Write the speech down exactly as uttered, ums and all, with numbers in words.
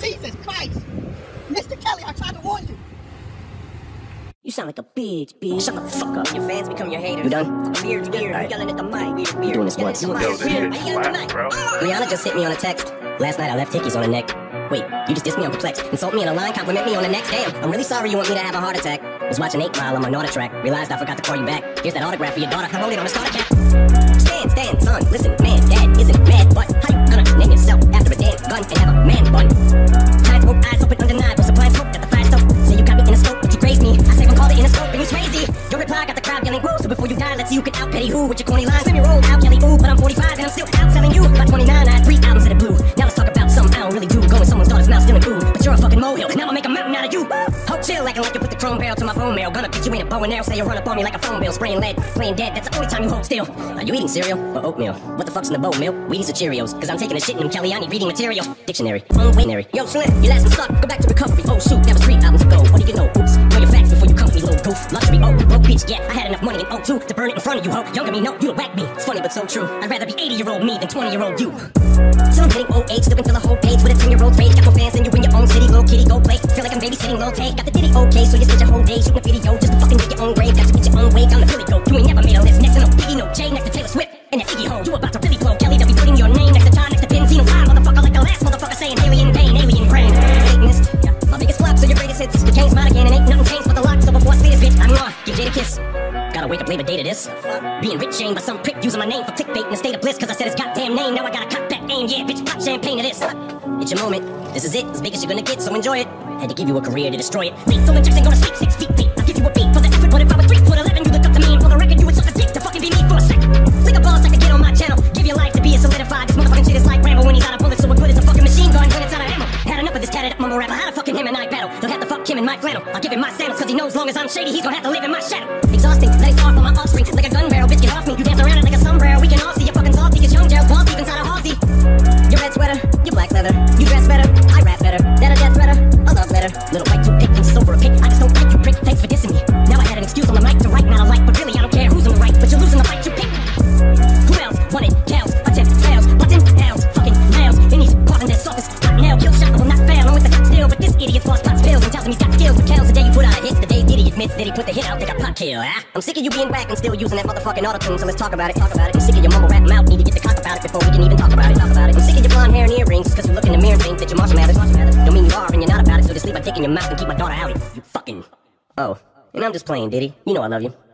Jesus Christ! Mister Kelly, I tried to warn you. You sound like a bitch, bitch. Shut the fuck up. Your fans become your haters. You done? Weird, weird. Right. Yelling at the mic. Weird, weird. Doing this once. Yo, this shit slap, bro. Rihanna just hit me on a text. Last night I left hickeys on her neck. Wait, you just dissed me on perplexed. Insult me in a line, compliment me on the next. Damn, I'm really sorry you want me to have a heart attack. Was watching eight mile on my Naughty track. Realized I forgot to call you back. Here's that autograph for your daughter. I wrote it on a starter cap. Stand, stand, son, listen, man, dad isn't mad, but how you gonna name yourself after a damn gun and have a man bun? Time to eyes open, undeniable, supplying smoke at the fire stove. Say you got me in a scope, but you grazed me. I say one call it in a scope, and you crazy. Your reply got the crowd yelling, woo, so before you die, let's see who can out petty who with your corny lines. Slim your old out, Kelly, ooh, but I'm forty-five and I'm still out selling you. By twenty-nine, I had three albums that are blue. Now let's talk about something I don't really do. Go in someone's daughter's mouth stealing food, but you're a fucking molehill. Now I'll make a mountain out of you. Hope chill, acting like you put the chrome barrel to my bone mail. Gonna pitch you in a bow and arrow, say you run up on me like a phone bill. Spraying lead, playing dead, that's the only time you hold still. Are you eating cereal or oatmeal? What the fuck's in the bowl, milk? Wheaties or Cheerios? Cause I'm taking a shit in them, Kelly, I need reading material. Dictionary, unwaiting. Yo, Slim, your last one sucked, go back to recovery. Oh shoot, that was three albums ago. What do you know? Oops, know your facts before you come to me, little goof. Luxury, oh, broke bitch, yeah, I had enough money in oh two to burn it in front of you, ho. Younger me, no, you whack me. It's funny but so true. I'd rather be eighty-year-old me than twenty-year-old you. Till I'm getting old age, still can fill a whole page with a ten-year-old rage. Got more fans than you in your own city, little kitty, go play. Feel like I'm babysitting low take. Got the ditty okay, so you spent your whole day shooting a video just to fucking make your own grave. Got to get your own wave, I'm the Philly goat. You ain't never made a list next to no Biggie, no J, next to Taylor Swift, and that Iggy ho. You about to really blow, Kelly. They'll be putting your name next to Ty, next to Benzino Line, motherfucker, like the last motherfucker saying alien pain, alien brain. Satanist, yeah. My biggest flops are your greatest hits. You came smart again and ain't nothing changed but the lock. So before I spit this bitch, I'm gonna give Jade a kiss. Gotta wake up late a day to this. Being rich shamed by some prick using my name for clickbait in a state of bliss. Cause I said his goddamn name, now I gotta cut that aim. Yeah, bitch, pop champagne to this. It's your moment, this is it, as big as you're gonna get, so enjoy it. Had to give you a career to destroy it. Lethal injection, gonna sleep six feet deep. I'll give you a beat for the effort, but if I was three foot eleven, you look up to me and for the record, you would suck a dick to fucking be me for a second. Lick a ball sack to get on my channel. Give your life to be a solidified. This motherfucking shit is like Rambo when he's out of bullets, so we're good as a fucking machine gun when it's out of ammo. Had enough of this tatted up mumble rapper. How to fucking him and I battle. He'll have to fuck him in my flannel. I'll give him my sandals, cause he knows long as I'm shady, he's gonna have to live in my shadow. Exhausting, letting off on my offspring like a gun barrel. Bitch, get off me. You dance around it like a sombrero. We can all see you fucking salty, cause young Gerald balls deep inside a Halsey. Your red sweater, your black leather. You dress better, I rap better. That a death threater, a love letter. Little white toothpick and sober a pick. I just don't like you, prick. Thanks for dissing me. Now I had an excuse on the mic to write, not a like, but really I don't care who's on the right. But you're losing the fight you pick. Who else? Want it? Counts, attempt, fails, button, pounds, fucking nails. In these parts their softest, hot nail, kill shot, I will not fail. I'm with the top still, but this idiot falls pot spills and tells him he's got skills. But kills the day you put out a hit, the day Diddy admits that he put the hit out, they got pot kill. Ah? I'm sick of you being whack and still using that motherfucking auto-tune, so let's talk about it, talk about it. I'm sick of your mumble rap mouth, need to get the cock about it before we can even talk about it, talk about it. I'm sick of your blonde hair and earrings, cause you look in the mirror and think that you're Marshall Mathers, Marshall Mathers. Don't mean you are and you're not about it, so just leave my dick in your mouth and keep my daughter out of you, you fucking... Oh, and I'm just playing, Diddy. You know I love you.